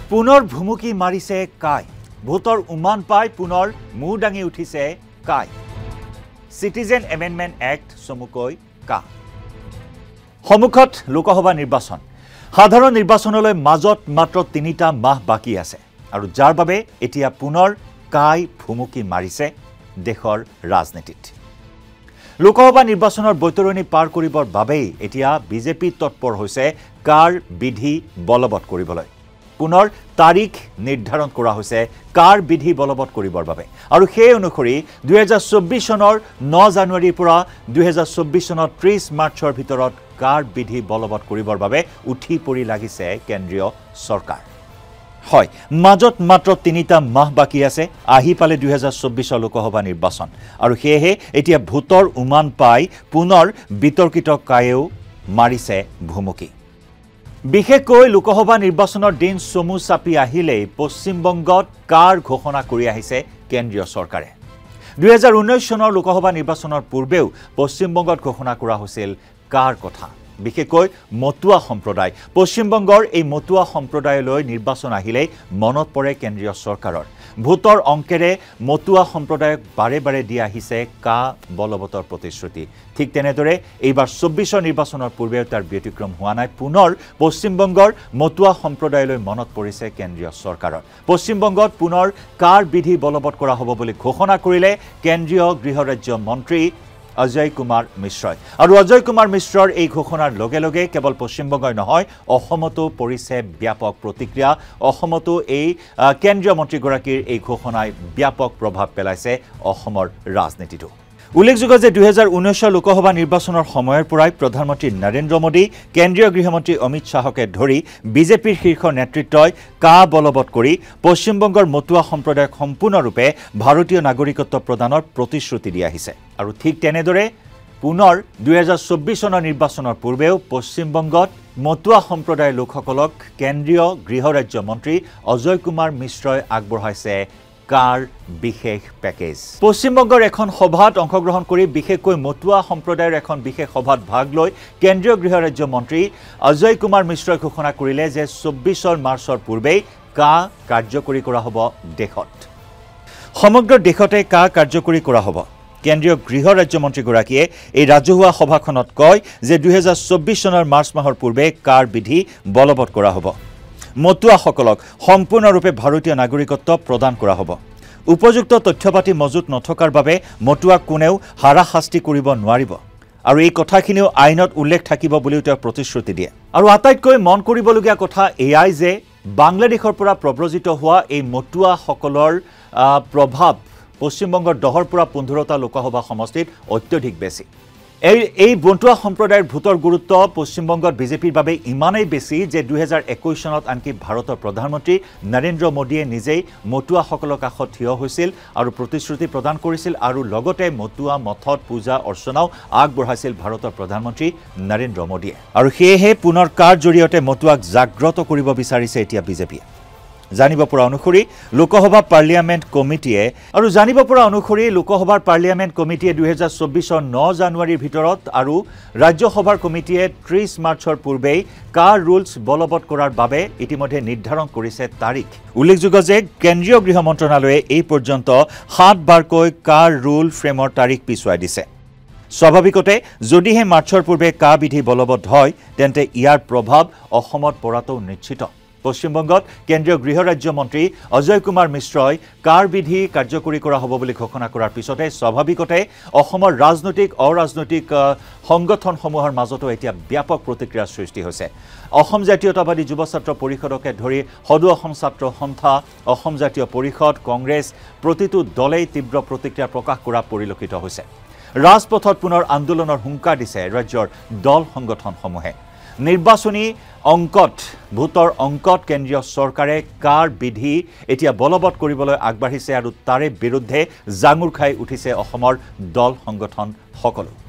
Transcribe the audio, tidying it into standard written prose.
পুনৰ ভুমুকি মাৰিছে কাই ভোটৰ উমান পাই পুনৰ মূৰ দাঙি উঠিছে কাই সিটিজেন এমেন্ডমেন্ট এক্ট চমুকৈ কা সমুখত লোকসভা নিৰ্বাচন সাধাৰণ নিৰ্বাচনলৈ মাজত মাত্ৰ ৩টা মাহ বাকি আছে আৰু যাৰ বাবে এতিয়া পুনৰ কাই ভুমুকি মাৰিছে দেশৰ ৰাজনীতিত লোকসভা নিৰ্বাচনৰ বৈতৰণি পাৰ কৰিবৰ বাবে এতিয়া বিজেপি তৎপৰ হৈছে কাৰ বিধি বলবৎ কৰিবলৈ পুনৰ তাৰিখ নিৰ্ধাৰণ কৰা হৈছে কাৰ বিধি বলবৎ কৰিবৰ বাবে আৰু সেই অনুসৰি 2024 চনৰ 9 জানুৱাৰীৰ পৰা 2024 চনৰ 30 মাৰ্চৰ ভিতৰত কাৰ বিধি বলবৎ কৰিবৰ বাবে উঠি পৰি লাগিছে কেন্দ্ৰীয় চৰকাৰ হয় মাজত মাত্ৰ 3টা মাহ বাকি আছে আহি পালে 2024 লোকসভা নিৰ্বাচন আৰু হেহে এতিয়া ভোটৰ উমান পাই পুনৰ বিতৰ্কিত কায়েও মাৰিছে ভুমুকি বিশেষকৈ লোকসভা নিৰ্বাচনৰ দিন চমু চাপি আহিলে পশ্চিমবংগত কাৰ ঘোষণা কৰি আহিছে কেন্দ্ৰীয় চৰকাৰে 2019 চনৰ লোকসভা নিৰ্বাচনৰ পূৰ্বেও পশ্চিমবংগত ঘোষণা কৰা হৈছিল কাৰ কথা বিশেষকৈ মতুৱা সম্প্ৰদায় পশ্চিমবংগৰ এই মতুৱা সম্প্ৰদায়লৈ নিৰ্বাচন আহিলে মনত পৰে কেন্দ্ৰীয় চৰকাৰৰ ভোটৰ অংকেৰে মতুৱা সম্প্ৰদায়ক বাৰে বাৰে দি আহিছে কা বলবতৰ প্ৰতিশ্ৰুতি ঠিক তেনেদৰে এইবাৰ 24 নিৰ্বাচনৰ পূৰ্বে তাৰ ব্যতিক্ৰম হোৱা নাই পুনৰ পশ্চিমবংগৰ মতুৱা সম্প্ৰদায়লৈ মনত পৰিছে কেন্দ্ৰীয় চৰকাৰৰ পশ্চিমবংগত পুনৰ কাৰ বিধি বলবৎ কৰা হ'ব বুলি ঘোষণা কৰিলে কেন্দ্ৰীয় গৃহ ৰাজ্য মন্ত্ৰী অজয় কুমাৰ মিশ্ৰই আৰু অজয় কুমাৰ মিশ্ৰৰ এই ঘোষণাৰ লগে লগে কেৱল পশ্চিমবংগই নহয় অসমতো পৰিছে ব্যাপক প্ৰতিক্ৰিয়া অসমতো এই কেন্দ্ৰীয় মন্ত্ৰীগৰাকীৰ এই ঘোষণাই ব্যাপক প্ৰভাৱ পেলাইছে অসমৰ ৰাজনীতিটো উল্লেখযোগ্য যে 2019 লোকসভা নিৰ্বাচনৰ সময়ৰ পৰাই প্ৰধানমন্ত্ৰী নৰেন্দ্ৰ মোদী কেন্দ্ৰীয় গৃহমন্ত্ৰী অমিত শাহকে ধৰি বিজেপিৰ শীৰ্ষ নেতৃত্বই কা বলবৎ কৰি পশ্চিমবংগৰ মতুৱা সম্প্ৰদায়ক সম্পূৰ্ণৰূপে ভাৰতীয় নাগৰিকত্ব প্ৰদানৰ প্ৰতিশ্ৰুতি দি আহিছে আৰু ঠিক তেনেদৰে পুনৰ 2024 চনৰ নিৰ্বাচনৰ পূৰ্বেও পশ্চিমবংগত মতুৱা সম্প্ৰদায়ৰ লোকসকলক কেন্দ্ৰীয় গৃহ ৰাজ্য মন্ত্ৰী অজয় কুমাৰ মিশ্ৰই আগবঢ়াইছে কাৰ বিশেষ পেকেজ পশ্চিমবংগৰ এখন সভাত অংশগ্ৰহণ কৰি বিশেষকৈ মতুৱা সম্প্ৰদায়ৰ এখন বিশেষ সভাত ভাগ লৈ কেন্দ্ৰীয় গৃহ ৰাজ্য মন্ত্ৰী অজয় কুমাৰ মিশ্ৰই ঘোষণা কৰিলে যে 24 মাৰ্চৰ পূৰ্বে কা কাৰ্যকৰী কৰা হ'ব দেশত সমগ্ৰ দেশতে কা কাৰ্যকৰী কৰা হ'ব কেন্দ্ৰীয় গৃহ ৰাজ্য মন্ত্ৰীগৰাকীয়ে এই ৰাজহুৱা সভাখনত কয় যে 2024 চনৰ মাৰ্চ মাহৰ পূৰ্বে কাৰ বিধি বলবৎ কৰা হ'ব মতুৱাসকলক সম্পূৰ্ণৰূপে ভাৰতীয় নাগৰিকত্ব প্ৰদান কৰা হ'ব উপযুক্ত তথ্যপাতি মজুত নথকাৰ বাবে মতুৱাক কোনেও হাৰাশাস্তি কৰিব নোৱাৰিব আৰু এই কথাখিনিও আইনত উল্লেখ থাকিব বুলিও তেওঁ প্ৰতিশ্ৰুতি দিয়ে আৰু আটাইতকৈ মন কৰিবলগীয়া কথা এয়াই যে বাংলাদেশৰ পৰা প্ৰব্ৰজিত হোৱা এই মতুৱাসকলৰ প্ৰভাৱ পশ্চিমবংগৰ 10ৰ পৰা 15টা লোকসভা সমষ্টিত অত্যধিক বেছি এই বন্টুৱা সম্প্ৰদায়ৰ ভোটৰ গুৰুত্ব পশ্চিমবংগত বিজেপিৰ বাবে ইমানেই বেছি যে 2021 চনত আনকি ভাৰতৰ প্ৰধানমন্ত্ৰী নৰেন্দ্ৰ মোদীয়ে নিজেই মতুৱাসকলৰ কাষত থিয় হৈছিল আৰু প্ৰতিশ্ৰুতি প্ৰদান কৰিছিল আৰু লগতে মতুৱা মঠত পূজা অৰ্চনাও আগবঢ়াইছিল ভাৰতৰ প্ৰধানমন্ত্ৰী নৰেন্দ্ৰ মোদীয়ে আৰু সেয়েহে পুনৰ কাৰ জৰিয়তে মতুৱাক জাগ্ৰত কৰিব বিচাৰিছে এতিয়া বিজেপিয়ে জানিব পৰা অনুসৰি লোকসভা পাৰ্লিয়ামেণ্ট কমিটিয়ে আৰু জানিব পৰা অনুসৰি লোকসভাৰ পাৰ্লিয়ামেণ্ট কমিটিয়ে 2024 9 জানুৱাৰীৰ ভিতৰত আৰু ৰাজ্যসভাৰ কমিটিয়ে 30 মাৰ্চৰ পূৰ্বে কাৰ ৰুলছ বলবৎ কৰাৰ বাবে ইতিমধ্যে নিৰ্ধাৰণ কৰিছে তাৰিখ উল্লেখযোগ্য যে কেন্দ্ৰীয় গৃহ মন্ত্ৰণালয়ে এই পৰ্যন্ত 7 বাৰকৈ কাৰ ৰুল ফ্ৰেমৰ তাৰিখ পিছুৱাই দিছে স্বাভাৱিকতে যদিহে মাৰ্চৰ পূৰ্বে কা বিধি বলবৎ হয় তেন্তে ইয়াৰ প্ৰভাৱ অসমত পৰাটো নিশ্চিত পশ্চিমবংগত কেন্দ্ৰীয় গৃহ ৰাজ্য মন্ত্ৰী অজয় কুমাৰ মিশ্ৰই কাৰ বিধি কাৰ্যকৰী কৰা হ'ব বুলি ঘোষণা কৰাৰ পিছতে স্বাভাৱিকতে অসমৰ ৰাজনৈতিক অৰাজনৈতিক সংগঠনসমূহৰ মাজতো এতিয়া ব্যাপক প্ৰতিক্ৰিয়াৰ সৃষ্টি হৈছে অসম জাতীয়তাবাদী যুৱ ছাত্ৰ পৰিষদকে ধৰি সদৌ অসম ছাত্ৰ সন্থা অসম জাতীয় পৰিষদ কংগ্ৰেছ প্ৰতিটো দলেই তীব্ৰ প্ৰতিক্ৰিয়া প্ৰকাশ কৰা পৰিলক্ষিত হৈছে ৰাজপথত পুনৰ আন্দোলনৰ হুংকাৰ দিছে ৰাজ্যৰ দল সংগঠনসমূহে নিৰ্বাচনী অংকত ভোটৰ অংকত কেন্দ্ৰীয় চৰকাৰে কাৰ বিধি এতিয়া বলবৎ কৰিবলৈ আগবাঢ়িছে আৰু তাৰে বিৰুদ্ধে জাঙুৰ খাই উঠিছে অসমৰ দল সংগঠন সকলো